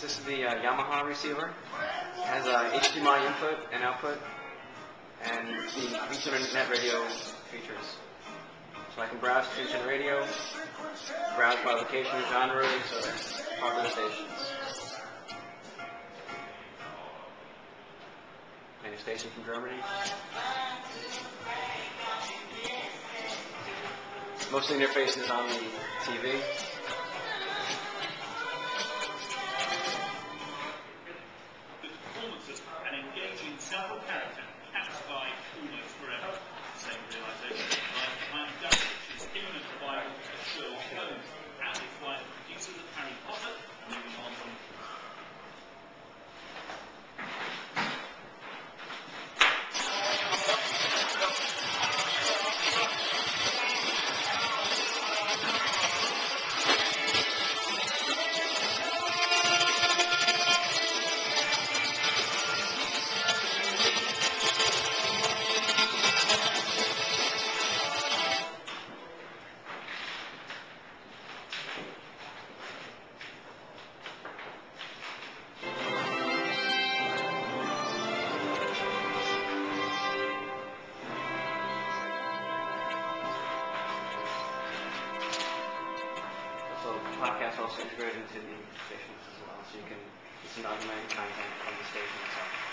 This is the Yamaha receiver. It has HDMI input and output, and the Internet radio features. So I can browse to internet radio, browse by location, genres, or popular stations. And a station from Germany. Most of the interface is on the TV. An engaging central character cast by almost forever. Same realization like behind that which is imminent revival of Sherlock Holmes and its by the producers of Harry Potter, moving on from Podcast also integrated into the stations as well, so you can listen to on-demand content from the station itself.